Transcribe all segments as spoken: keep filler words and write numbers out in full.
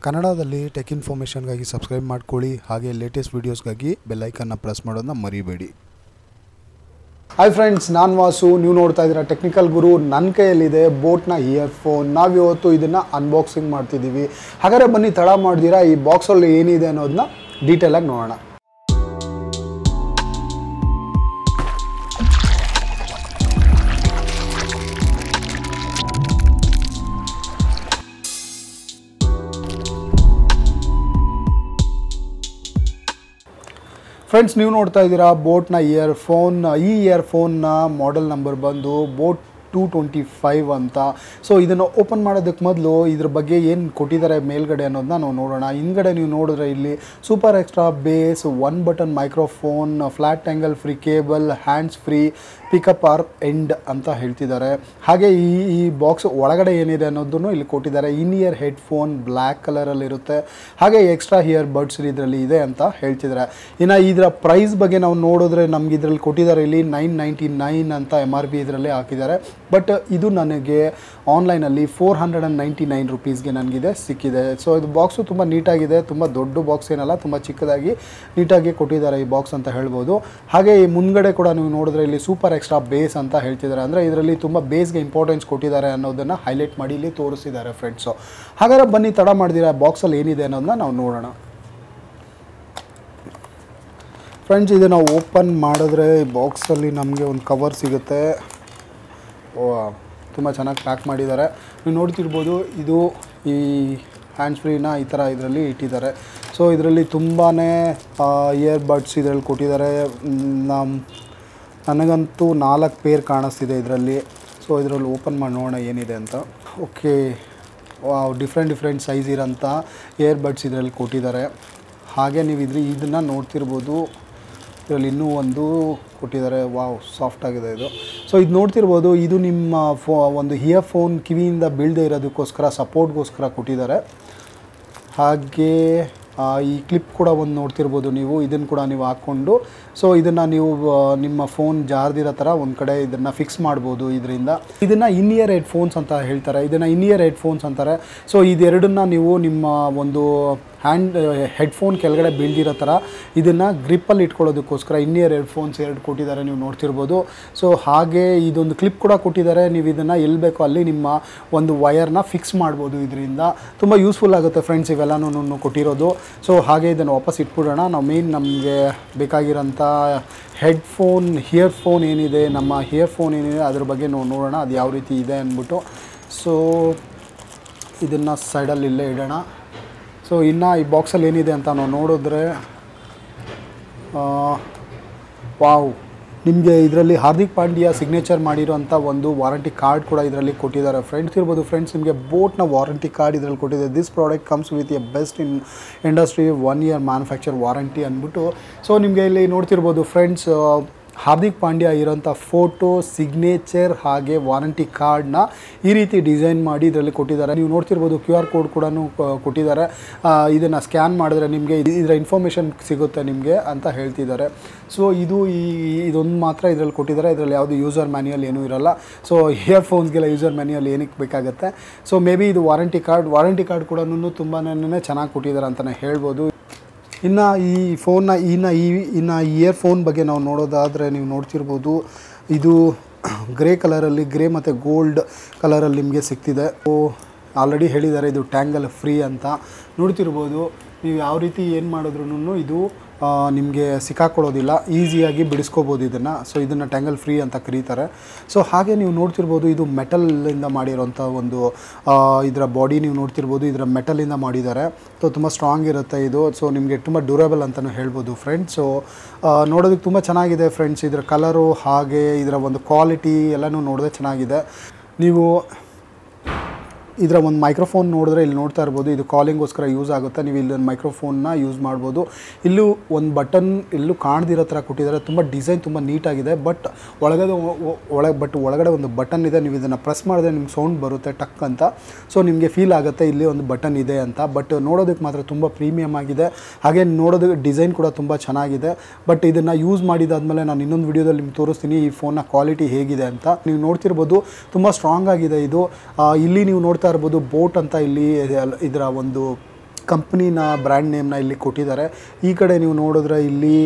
ಕನ್ನಡದಲ್ಲಿ tech ಇನ್ಫಾರ್ಮೇಷನ್ಗಾಗಿ subscribe ಮಾಡ್ಕೊಳ್ಳಿ, ಹಾಗೆ ಲೇಟೆಸ್ಟ್ ವೀಡಿಯೋಸ್ಗಾಗಿ ಬೆಲ್ ಐಕನ್ನ ಪ್ರೆಸ್ ಮಾಡೋದನ್ನ ಮರಿಬೇಡಿ. ಹಾಯ್ ಫ್ರೆಂಡ್ಸ್, ನಾನು ವಾಸು. ನೀವು ನೋಡ್ತಾ ಇದ್ದೀರಾ ಟೆಕ್ನಿಕಲ್ ಗುರು. ನನ್ನ ಕೈಯಲ್ಲಿದೆ ಬೋಟ್ನ ಇಯರ್ಫೋನ್. ನಾವಿವತ್ತು ಇದನ್ನು ಅನ್ಬಾಕ್ಸಿಂಗ್ ಮಾಡ್ತಿದ್ದೀವಿ. ಹಾಗಾದರೆ ಬನ್ನಿ ತಡ ಮಾಡ್ದಿರಾ ಈ ಬಾಕ್ಸಲ್ಲಿ ಏನಿದೆ ಅನ್ನೋದನ್ನ ಡೀಟೇಲಾಗಿ ನೋಡೋಣ. ಫ್ರೆಂಡ್ಸ್, ನೀವು ನೋಡ್ತಾ ಇದ್ದೀರಾ ಬೋಟ್ನ ಇಯರ್ಫೋನ್. ಈ ಇಯರ್ಫೋನ್ನ ಮಾಡೆಲ್ ನಂಬರ್ ಬಂದು ಬೋಟ್ ಟೂ ಟ್ವೆಂಟಿ ಫೈವ್ ಅಂತ. ಸೊ ಇದನ್ನು ಓಪನ್ ಮಾಡೋದಕ್ಕೆ ಮೊದಲು ಇದ್ರ ಬಗ್ಗೆ ಏನು ಕೊಟ್ಟಿದ್ದಾರೆ ಮೇಲ್ಗಡೆ ಅನ್ನೋದನ್ನ ನಾವು ನೋಡೋಣ. ಹಿಂದ್ಗಡೆ ನೀವು ನೋಡಿದ್ರೆ ಇಲ್ಲಿ super extra bass, one button microphone, flat angle free cable, hands free, pick up or end ಅಂತ ಹೇಳ್ತಿದ್ದಾರೆ. ಹಾಗೆ ಈ ಈ ಬಾಕ್ಸ್ ಒಳಗಡೆ ಏನಿದೆ ಅನ್ನೋದನ್ನು ಇಲ್ಲಿ ಕೊಟ್ಟಿದ್ದಾರೆ. ಇನ್ ಇಯರ್ ಹೆಡ್ಫೋನ್ ಬ್ಲ್ಯಾಕ್ ಕಲರಲ್ಲಿರುತ್ತೆ. ಹಾಗೆ ಎಕ್ಸ್ಟ್ರಾ ಇಯರ್ ಬಡ್ಸ್ ಇದರಲ್ಲಿ ಇದೆ ಅಂತ ಹೇಳ್ತಿದ್ದಾರೆ. ಇನ್ನು ಇದರ ಪ್ರೈಸ್ ಬಗ್ಗೆ ನಾವು ನೋಡಿದ್ರೆ ನಮ್ಗೆ ಇದರಲ್ಲಿ ಕೊಟ್ಟಿದ್ದಾರೆ ಇಲ್ಲಿ ನೈನ್ ನೈಂಟಿ ನೈನ್ ಅಂತ ಎಮ್ ಆರ್ ಪಿ ಇದರಲ್ಲಿ ಹಾಕಿದ್ದಾರೆ. ಬಟ್ ಇದು ನನಗೆ ಆನ್ಲೈನಲ್ಲಿ four hundred and ninety nine ರುಪೀಸ್ಗೆ ನನಗಿದೆ ಸಿಕ್ಕಿದೆ. ಸೊ ಇದು ಬಾಕ್ಸು ತುಂಬ ನೀಟಾಗಿದೆ. ತುಂಬ ದೊಡ್ಡ ಬಾಕ್ಸ್ ಏನಲ್ಲ, ತುಂಬ ಚಿಕ್ಕದಾಗಿ ನೀಟಾಗಿ ಕೊಟ್ಟಿದ್ದಾರೆ ಈ ಬಾಕ್ಸ್ ಅಂತ ಹೇಳ್ಬೋದು. ಹಾಗೆ ಈ ಮುಂದ್ಗಡೆ ಕೂಡ ನೀವು ನೋಡಿದ್ರೆ ಇಲ್ಲಿ ಸೂಪರ್ ಎಕ್ಸ್ಟ್ರಾ ಬೇಸ್ ಅಂತ ಹೇಳ್ತಿದ್ದಾರೆ. ಅಂದರೆ ಇದರಲ್ಲಿ ತುಂಬ ಬೇಸ್ಗೆ ಇಂಪಾರ್ಟೆನ್ಸ್ ಕೊಟ್ಟಿದ್ದಾರೆ ಅನ್ನೋದನ್ನು ಹೈಲೈಟ್ ಮಾಡಿ ಇಲ್ಲಿ ತೋರಿಸಿದ್ದಾರೆ ಫ್ರೆಂಡ್ಸು. ಹಾಗಾದ್ರೆ ಬನ್ನಿ ತಡ ಮಾಡಿದಿರ ಬಾಕ್ಸಲ್ಲಿ ಏನಿದೆ ಅನ್ನೋದನ್ನ ನಾವು ನೋಡೋಣ. ಫ್ರೆಂಡ್ಸ್, ಇದು ನಾವು ಓಪನ್ ಮಾಡಿದ್ರೆ ಈ ಬಾಕ್ಸಲ್ಲಿ ನಮಗೆ ಒಂದು ಕವರ್ ಸಿಗುತ್ತೆ. ಓ, ತುಂಬ ಚೆನ್ನಾಗಿ ಪ್ಯಾಕ್ ಮಾಡಿದ್ದಾರೆ. ನೀವು ನೋಡ್ತಿರ್ಬೋದು, ಇದು ಈ ಹ್ಯಾಂಡ್ಸ್ ಫ್ರೀನ ಈ ಥರ ಇದರಲ್ಲಿ ಇಟ್ಟಿದ್ದಾರೆ. ಸೊ ಇದರಲ್ಲಿ ತುಂಬಾ ಇಯರ್ ಬಡ್ಸ್ ಇದರಲ್ಲಿ ಕೊಟ್ಟಿದ್ದಾರೆ. ನಮ್ಮ ನನಗಂತೂ ನಾಲ್ಕು ಪೇರ್ ಕಾಣಿಸ್ತಿದೆ ಇದರಲ್ಲಿ. ಸೊ ಇದರಲ್ಲಿ ಓಪನ್ ಮಾಡಿ ನೋಡೋಣ ಏನಿದೆ ಅಂತ. ಓಕೆ, ಡಿಫ್ರೆಂಟ್ ಡಿಫ್ರೆಂಟ್ ಸೈಜ್ ಇರೋಂಥ ಇಯರ್ ಬಡ್ಸ್ ಇದರಲ್ಲಿ ಕೊಟ್ಟಿದ್ದಾರೆ. ಹಾಗೆ ನೀವು ಇದ್ರ ಇದನ್ನು ನೋಡ್ತಿರ್ಬೋದು, ಇದರಲ್ಲಿ ಇನ್ನೂ ಒಂದು ಕೊಟ್ಟಿದ್ದಾರೆ. ವಾವ್, ಸಾಫ್ಟ್ ಆಗಿದೆ ಇದು. ಸೊ ಇದು ನೋಡ್ತಿರ್ಬೋದು, ಇದು ನಿಮ್ಮ ಫೋ ಒಂದು ಇಯರ್ಫೋನ್ ಕಿವಿಯಿಂದ ಬೀಳದೆ ಇರೋದಕ್ಕೋಸ್ಕರ ಸಪೋರ್ಟ್ಗೋಸ್ಕರ ಕೊಟ್ಟಿದ್ದಾರೆ. ಹಾಗೆ ಈ ಕ್ಲಿಪ್ ಕೂಡ ಒಂದು ನೋಡ್ತಿರ್ಬೋದು ನೀವು. ಇದನ್ನು ಕೂಡ ನೀವು ಹಾಕ್ಕೊಂಡು ಸೊ ಇದನ್ನು ನೀವು ನಿಮ್ಮ ಫೋನ್ ಜಾರ್ದಿರೋ ಥರ ಒಂದು ಕಡೆ ಇದನ್ನು ಫಿಕ್ಸ್ ಮಾಡ್ಬೋದು. ಇದರಿಂದ ಇದನ್ನು ಇನ್ ಇಯರ್ ಹೆಡ್ಫೋನ್ಸ್ ಅಂತ ಹೇಳ್ತಾರೆ. ಇದನ್ನು ಇನ್ ಇಯರ್ ಹೆಡ್ಫೋನ್ಸ್ ಅಂತಾರೆ. ಸೊ ಇದೆರಡನ್ನ ನೀವು ನಿಮ್ಮ ಒಂದು ಹ್ಯಾಂಡ್ ಹೆಡ್ಫೋನ್ ಕೆಳಗಡೆ ಬೀಳ್ದಿರೋ ಥರ ಇದನ್ನು ಗ್ರಿಪ್ಪಲ್ಲಿ ಇಟ್ಕೊಳ್ಳೋದಕ್ಕೋಸ್ಕರ ಇನ್ ಇಯರ್ ಹೆಡ್ಫೋನ್ಸ್ ಎರಡು ಕೊಟ್ಟಿದ್ದಾರೆ, ನೀವು ನೋಡ್ತಿರ್ಬೋದು. ಸೊ ಹಾಗೆ ಇದೊಂದು ಕ್ಲಿಪ್ ಕೂಡ ಕೊಟ್ಟಿದ್ದಾರೆ. ನೀವು ಇದನ್ನು ಎಲ್ಲಿ ಬೇಕೋ ಅಲ್ಲಿ ನಿಮ್ಮ ಒಂದು ವಯರ್ನ ಫಿಕ್ಸ್ ಮಾಡ್ಬೋದು. ಇದರಿಂದ ತುಂಬ ಯೂಸ್ಫುಲ್ ಆಗುತ್ತೆ ಫ್ರೆಂಡ್ಸ್ ಇವೆಲ್ಲನೂ ಕೊಟ್ಟಿರೋದು. ಸೊ ಹಾಗೆ ಇದನ್ನು ವಾಪಸ್ ಇಟ್ಬಿಡೋಣ. ನಾವು ಮೇನ್ ನಮಗೆ ಬೇಕಾಗಿರೋಂಥ ಹೆಡ್ಫೋನ್ ಇಯರ್ಫೋನ್ ಏನಿದೆ, ನಮ್ಮ ಇಯರ್ಫೋನ್ ಏನಿದೆ ಅದ್ರ ಬಗ್ಗೆ ನಾವು ನೋಡೋಣ ಅದು ಯಾವ ರೀತಿ ಇದೆ ಅಂದ್ಬಿಟ್ಟು. ಸೊ ಇದನ್ನು ಸೈಡಲ್ಲಿ ಇಲ್ಲೇ ಇಡೋಣ. ಸೊ ಇನ್ನು ಈ ಬಾಕ್ಸಲ್ಲಿ ಏನಿದೆ ಅಂತ ನಾವು ನೋಡಿದ್ರೆ, ವಾವ್, ನಿಮಗೆ ಇದರಲ್ಲಿ ಹಾರ್ದಿಕ್ ಪಾಂಡ್ಯ ಸಿಗ್ನೇಚರ್ ಮಾಡಿರೋಂಥ ಒಂದು ವಾರಂಟಿ ಕಾರ್ಡ್ ಕೂಡ ಇದರಲ್ಲಿ ಕೊಟ್ಟಿದ್ದಾರೆ. ಫ್ರೆಂಡ್ಸ್ ಇರ್ಬೋದು ಫ್ರೆಂಡ್ಸ್, ನಿಮಗೆ ಬೋಟ್ನ ವಾರಂಟಿ ಕಾರ್ಡ್ ಇದರಲ್ಲಿ ಕೊಟ್ಟಿದೆ. This product comes with a best in industry one year manufacture warranty ಅಂದ್ಬಿಟ್ಟು. ಸೊ ನಿಮಗೆ ಇಲ್ಲಿ ನೋಡ್ತಿರ್ಬೋದು ಫ್ರೆಂಡ್ಸ್, ಹಾರ್ದಿಕ್ ಪಾಂಡ್ಯ ಇರೋಂಥ ಫೋಟೋ, ಸಿಗ್ನೇಚರ್ ಹಾಗೆ ವಾರಂಟಿ ಕಾರ್ಡ್ನ ಈ ರೀತಿ ಡಿಸೈನ್ ಮಾಡಿ ಇದರಲ್ಲಿ ಕೊಟ್ಟಿದ್ದಾರೆ. ನೀವು ನೋಡ್ತಿರ್ಬೋದು ಕ್ಯೂ ಆರ್ ಕೋಡ್ ಕೂಡ ಕೊಟ್ಟಿದ್ದಾರೆ. ಇದನ್ನು ಸ್ಕ್ಯಾನ್ ಮಾಡಿದ್ರೆ ನಿಮಗೆ ಇದರ ಇನ್ಫಾರ್ಮೇಷನ್ ಸಿಗುತ್ತೆ ನಿಮಗೆ ಅಂತ ಹೇಳ್ತಿದ್ದಾರೆ. ಸೊ ಇದು ಈ ಇದೊಂದು ಮಾತ್ರ ಇದರಲ್ಲಿ ಕೊಟ್ಟಿದ್ದಾರೆ. ಇದರಲ್ಲಿ ಯಾವುದು ಯೂಸರ್ ಮ್ಯಾನ್ಯಲ್ ಏನೂ ಇರೋಲ್ಲ. ಸೊ ಇಯರ್ಫೋನ್ಸ್ಗೆಲ್ಲ ಯೂಸರ್ ಮ್ಯಾನ್ಯಲ್ ಏನಕ್ಕೆ ಬೇಕಾಗುತ್ತೆ. ಸೊ ಮೇ ಬಿ ಇದು ವಾರಂಟಿ ಕಾರ್ಡ್ ವಾರಂಟಿ ಕಾರ್ಡ್ ಕೂಡ ತುಂಬಾ ಚೆನ್ನಾಗಿ ಕೊಟ್ಟಿದ್ದಾರೆ ಅಂತಲೇ ಹೇಳ್ಬೋದು. ಇನ್ನು ಈ ಫೋನ್ನ ಇನ್ನು ಈ ಇನ್ನು ಇಯರ್ಫೋನ್ ಬಗ್ಗೆ ನಾವು ನೋಡೋದಾದರೆ ನೀವು ನೋಡ್ತಿರ್ಬೋದು, ಇದು ಗ್ರೇ ಕಲರಲ್ಲಿ, ಗ್ರೇ ಮತ್ತು ಗೋಲ್ಡ್ ಕಲರಲ್ಲಿ ನಿಮಗೆ ಸಿಗ್ತಿದೆ. ಸೊ ಆಲ್ರೆಡಿ ಹೇಳಿದ್ದಾರೆ ಇದು ಟ್ಯಾಂಗಲ್ ಫ್ರೀ ಅಂತ. ನೋಡ್ತಿರ್ಬೋದು ನೀವು ಯಾವ ರೀತಿ ಏನು ಮಾಡಿದ್ರೂ ಇದು ನಿಮಗೆ ಸಿಕ್ಕಾಕೊಳ್ಳೋದಿಲ್ಲ, ಈಸಿಯಾಗಿ ಬಿಡಿಸ್ಕೋಬೋದು ಇದನ್ನು. ಸೊ ಇದನ್ನು ಟ್ಯಾಂಗಲ್ ಫ್ರೀ ಅಂತ ಕರೀತಾರೆ. ಸೊ ಹಾಗೆ ನೀವು ನೋಡ್ತಿರ್ಬೋದು, ಇದು ಮೆಟಲಿಂದ ಮಾಡಿರೋಂಥ ಒಂದು ಇದರ ಬಾಡಿ ನೀವು ನೋಡ್ತಿರ್ಬೋದು, ಇದರ ಮೆಟಲಿಂದ ಮಾಡಿದ್ದಾರೆ. ಸೊ ತುಂಬ ಸ್ಟ್ರಾಂಗ್ ಇರುತ್ತೆ ಇದು. ಸೊ ನಿಮಗೆ ತುಂಬ ಡ್ಯೂರಬಲ್ ಅಂತಲೂ ಹೇಳ್ಬೋದು ಫ್ರೆಂಡ್ಸ್. ಸೊ ನೋಡೋದಕ್ಕೆ ತುಂಬ ಚೆನ್ನಾಗಿದೆ ಫ್ರೆಂಡ್ಸ್. ಇದರ ಕಲರು ಹಾಗೆ ಇದರ ಒಂದು ಕ್ವಾಲಿಟಿ ಎಲ್ಲನೂ ನೋಡಿದ್ರೆ ಚೆನ್ನಾಗಿದೆ. ನೀವು ಇದರ ಒಂದು ಮೈಕ್ರೋಫೋನ್ ನೋಡಿದ್ರೆ ಇಲ್ಲಿ ನೋಡ್ತಾ ಇರ್ಬೋದು, ಇದು ಕಾಲಿಂಗೋಸ್ಕರ ಯೂಸ್ ಆಗುತ್ತೆ. ನೀವು ಇಲ್ಲೊಂದು ಮೈಕ್ರೋಫೋನ್ನ ಯೂಸ್ ಮಾಡ್ಬೋದು. ಇಲ್ಲೂ ಒಂದು ಬಟನ್ ಎಲ್ಲೂ ಕಾಣದಿರೋ ಥರ ಕೊಟ್ಟಿದ್ದಾರೆ. ತುಂಬ ಡಿಸೈನ್ ತುಂಬ ನೀಟಾಗಿದೆ. ಬಟ್ ಒಳಗಡೆ ಒಳಗೆ ಬಟ್ ಒಳಗಡೆ ಒಂದು ಬಟನ್ ಇದೆ. ನೀವು ಇದನ್ನು ಪ್ರೆಸ್ ಮಾಡಿದ್ರೆ ನಿಮ್ಗೆ ಸೌಂಡ್ ಬರುತ್ತೆ ಟಕ್ ಅಂತ. ಸೊ ನಿಮಗೆ ಫೀಲ್ ಆಗುತ್ತೆ ಇಲ್ಲಿ ಒಂದು ಬಟನ್ ಇದೆ ಅಂತ. ಬಟ್ ನೋಡೋದಕ್ಕೆ ಮಾತ್ರ ತುಂಬ ಪ್ರೀಮಿಯಮ್ ಆಗಿದೆ. ಹಾಗೆ ನೋಡೋದಕ್ಕೆ ಡಿಸೈನ್ ಕೂಡ ತುಂಬ ಚೆನ್ನಾಗಿದೆ. ಬಟ್ ಇದನ್ನು ಯೂಸ್ ಮಾಡಿದಾದ್ಮೇಲೆ ನಾನು ಇನ್ನೊಂದು ವಿಡಿಯೋದಲ್ಲಿ ನಿಮ್ಗೆ ತೋರಿಸ್ತೀನಿ ಈ ಫೋನ್ನ ಕ್ವಾಲಿಟಿ ಹೇಗಿದೆ ಅಂತ. ನೀವು ನೋಡ್ತಿರ್ಬೋದು ತುಂಬ ಸ್ಟ್ರಾಂಗ್ ಆಗಿದೆ ಇದು. ಇಲ್ಲಿ ನೀವು ನೋಡ್ತಾ ಇರ್ಬೋದು ಬೋಟ್ ಅಂತ ಇಲ್ಲಿ ಇದರ ಒಂದು ಕಂಪ್ನಿನ ಬ್ರ್ಯಾಂಡ್ ನೇಮ್ನ ಇಲ್ಲಿ ಕೊಟ್ಟಿದ್ದಾರೆ. ಈ ಕಡೆ ನೀವು ನೋಡಿದ್ರೆ ಇಲ್ಲಿ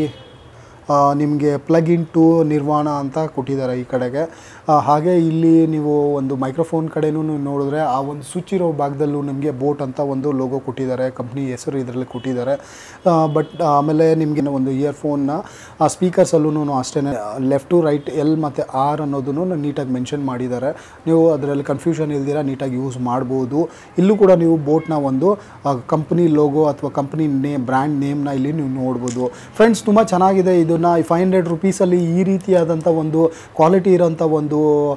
ನಿಮಗೆ ಪ್ಲಗ್ ಇನ್ ಟು ನಿರ್ವಾಣ ಅಂತ ಕೊಟ್ಟಿದ್ದಾರೆ ಈ ಕಡೆಗೆ. ಹಾಗೆ ಇಲ್ಲಿ ನೀವು ಒಂದು ಮೈಕ್ರೋಫೋನ್ ಕಡೆನೂ ನೋಡಿದ್ರೆ ಆ ಒಂದು ಸ್ವಿಚ್ ಇರೋ ಭಾಗದಲ್ಲೂ ನಿಮಗೆ ಬೋಟ್ ಅಂತ ಒಂದು ಲೋಗೋ ಕೊಟ್ಟಿದ್ದಾರೆ, ಕಂಪ್ನಿ ಹೆಸರು ಇದರಲ್ಲಿ ಕೊಟ್ಟಿದ್ದಾರೆ. ಬಟ್ ಆಮೇಲೆ ನಿಮಗೆ ಒಂದು ಇಯರ್ಫೋನ್ನ ಆ ಸ್ಪೀಕರ್ಸಲ್ಲೂ ಅಷ್ಟೇ ಲೆಫ್ಟ್ ಟು ರೈಟ್ ಎಲ್ ಮತ್ತು ಆರ್ ಅನ್ನೋದನ್ನು ನೀಟಾಗಿ ಮೆನ್ಷನ್ ಮಾಡಿದ್ದಾರೆ. ನೀವು ಅದರಲ್ಲಿ ಕನ್ಫ್ಯೂಷನ್ ಇಲ್ದಿರ ನೀಟಾಗಿ ಯೂಸ್ ಮಾಡ್ಬೋದು. ಇಲ್ಲೂ ಕೂಡ ನೀವು ಬೋಟ್ನ ಒಂದು ಕಂಪ್ನಿ ಲೋಗೋ ಅಥವಾ ಕಂಪ್ನಿ ನೇಮ್ ಬ್ರ್ಯಾಂಡ್ ನೇಮ್ನ ಇಲ್ಲಿ ನೀವು ನೋಡ್ಬೋದು. ಫ್ರೆಂಡ್ಸ್, ತುಂಬ ಚೆನ್ನಾಗಿದೆ. ಇದನ್ನು ಫೈವ್ ಹಂಡ್ರೆಡ್ ರುಪೀಸಲ್ಲಿ ಈ ರೀತಿಯಾದಂಥ ಒಂದು ಕ್ವಾಲಿಟಿ ಇರೋಂಥ ಒಂದು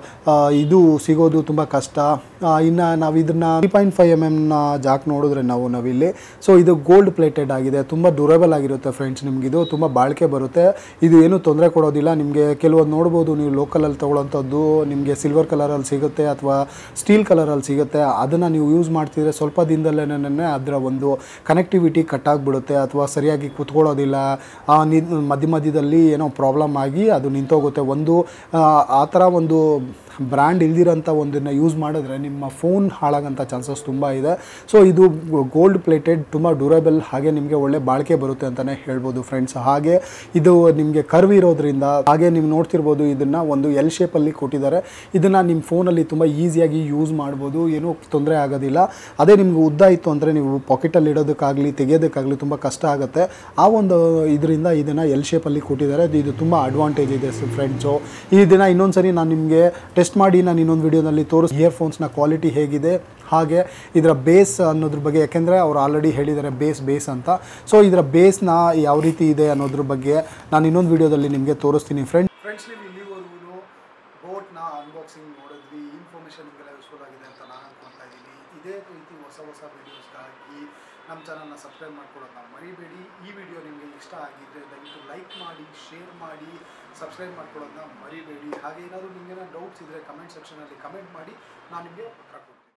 ಇದು ಸಿಗೋದು ತುಂಬ ಕಷ್ಟ. ಇನ್ನು ನಾವು ಇದನ್ನು ತ್ರೀ ಪಾಯಿಂಟ್ ಫೈವ್ ಎಮ್ ಎಮ್ನ ಜಾಕ್ ನೋಡಿದ್ರೆ ನಾವು ನಾವಿಲ್ಲಿ ಸೊ ಇದು ಗೋಲ್ಡ್ ಪ್ಲೇಟೆಡ್ ಆಗಿದೆ, ತುಂಬ ಡ್ಯೂರೇಬಲ್ ಆಗಿರುತ್ತೆ ಫ್ರೆಂಡ್ಸ್. ನಿಮಗಿದು ತುಂಬ ಬಾಳಿಕೆ ಬರುತ್ತೆ, ಇದು ಏನೂ ತೊಂದರೆ ಕೊಡೋದಿಲ್ಲ. ನಿಮಗೆ ಕೆಲವೊಂದು ನೋಡ್ಬೋದು ನೀವು ಲೋಕಲಲ್ಲಿ ತೊಗೊಳ್ಳೋಂಥದ್ದು ನಿಮಗೆ ಸಿಲ್ವರ್ ಕಲರಲ್ಲಿ ಸಿಗುತ್ತೆ ಅಥವಾ ಸ್ಟೀಲ್ ಕಲರಲ್ಲಿ ಸಿಗುತ್ತೆ. ಅದನ್ನು ನೀವು ಯೂಸ್ ಮಾಡ್ತಿದ್ರೆ ಸ್ವಲ್ಪ ದಿನದಲ್ಲೇ ಅದರ ಒಂದು ಕನೆಕ್ಟಿವಿಟಿ ಕಟ್ಟಾಗಿಬಿಡುತ್ತೆ ಅಥವಾ ಸರಿಯಾಗಿ ಕೂತ್ಕೊಳ್ಳೋದಿಲ್ಲ. ಮಧ್ಯ ಮಧ್ಯದಲ್ಲಿ ಏನೋ ಪ್ರಾಬ್ಲಮ್ ಆಗಿ ಅದು ನಿಂತೋಗುತ್ತೆ. ಒಂದು ಆ ಥರ ಒಂದು ಬ್ರ್ಯಾಂಡ್ ಇಲ್ದಿರೋಂಥ ಒಂದನ್ನು ಯೂಸ್ ಮಾಡಿದ್ರೆ ನಿಮ್ಮ ಫೋನ್ ಹಾಳಾಗೋಂಥ ಚಾನ್ಸಸ್ ತುಂಬ ಇದೆ. ಸೊ ಇದು ಗೋಲ್ಡ್ ಪ್ಲೇಟೆಡ್, ತುಂಬ ಡ್ಯೂರೇಬಲ್, ಹಾಗೆ ನಿಮಗೆ ಒಳ್ಳೆ ಬಾಳಿಕೆ ಬರುತ್ತೆ ಅಂತಲೇ ಹೇಳ್ಬೋದು ಫ್ರೆಂಡ್ಸ್. ಹಾಗೆ ಇದು ನಿಮಗೆ ಕರ್ವ್ ಇರೋದ್ರಿಂದ ಹಾಗೆ ನೀವು ನೋಡ್ತಿರ್ಬೋದು ಇದನ್ನು ಒಂದು ಎಲ್ ಶೇಪಲ್ಲಿ ಕೊಟ್ಟಿದ್ದಾರೆ. ಇದನ್ನು ನಿಮ್ಮ ಫೋನಲ್ಲಿ ತುಂಬ ಈಸಿಯಾಗಿ ಯೂಸ್ ಮಾಡ್ಬೋದು, ಏನೂ ತೊಂದರೆ ಆಗೋದಿಲ್ಲ. ಅದೇ ನಿಮ್ಗೆ ಉದ್ದ ಇತ್ತು ಅಂದರೆ ನೀವು ಪಾಕೆಟಲ್ಲಿ ಇಡೋದಕ್ಕಾಗಲಿ ತೆಗೆಯೋದಕ್ಕಾಗಲಿ ತುಂಬ ಕಷ್ಟ ಆಗುತ್ತೆ. ಆ ಒಂದು ಇದರಿಂದ ಇದನ್ನು ಎಲ್ ಶೇಪಲ್ಲಿ ಕೊಟ್ಟಿದ್ದಾರೆ. ಇದು ತುಂಬ ಅಡ್ವಾಂಟೇಜ್ ಇದೆ ಫ್ರೆಂಡ್ಸು. ಈ ದಿನ ಇನ್ನೊಂದು ಸರಿ ನಾನು ನಿಮಗೆ ಟೆಸ್ಟ್ ಮಾಡಿ ನಾನು ಇನ್ನೊಂದು ವೀಡಿಯೋನಲ್ಲಿ ತೋರಿಸ್ ಇಯರ್ಫೋನ್ಸ್ನ ಕ್ವಾಲಿಟಿ ಹೇಗಿದೆ, ಹಾಗೆ ಇದರ ಬೇಸ್ ಅನ್ನೋದ್ರ ಬಗ್ಗೆ, ಯಾಕೆಂದರೆ ಅವ್ರು ಆಲ್ರೆಡಿ ಹೇಳಿದ್ದಾರೆ ಬೇಸ್ ಬೇಸ್ ಅಂತ. ಸೊ ಇದರ ಬೇಸ್ನ ಯಾವ ರೀತಿ ಇದೆ ಅನ್ನೋದ್ರ ಬಗ್ಗೆ ನಾನು ಇನ್ನೊಂದು ವೀಡಿಯೋದಲ್ಲಿ ನಿಮಗೆ ತೋರಿಸ್ತೀನಿ ಫ್ರೆಂಡ್. ಫ್ರೆಂಡ್ಸ್, ನೀವು ಇಲ್ಲಿವರೆಗೂ ಬೋಟ್ನ ಅನ್ಬಾಕ್ಸಿಂಗ್ ನೋಡಿದ್ವಿ, ಇನ್ಫಾರ್ಮೇಷನ್ ನಿಮಗೆಲ್ಲ ಯೂಸ್ಫುಲ್ ಆಗಿದೆ ಅಂತ ನಾನು ಅನ್ಕೊಳ್ತಾ ಇದ್ದೀನಿ. ಇದೇ ರೀತಿ ಹೊಸ ಹೊಸ ವೀಡಿಯೋಸ್ಗಾಗಿ ನಮ್ಮ ಚಾನಲ್ನ ಸಬ್ಸ್ಕ್ರೈಬ್ ಮಾಡ್ಕೊಳ್ಳೋದನ್ನ ಮರಿಬೇಡಿ. ಈ ವಿಡಿಯೋ ನಿಮಗೆ ಇಷ್ಟ ಆಗಿದ್ದರೆ ದಯವಿಟ್ಟು ಲೈಕ್ ಮಾಡಿ, ಶೇರ್ ಮಾಡಿ, ಸಬ್ಸ್ಕ್ರೈಬ್ ಮಾಡ್ಕೊಳ್ಳೋದನ್ನ ಮರಿಬೇಡಿ. ಹಾಗೆ ಏನಾದರೂ ನಿಮಗೇನೋ ಡೌಟ್ಸ್ ಇದ್ದರೆ ಕಮೆಂಟ್ ಸೆಕ್ಷನಲ್ಲಿ ಕಮೆಂಟ್ ಮಾಡಿ, ನಾನು ನಿಮಗೆ ಉತ್ತರ ಕೊಡ್ತೀನಿ.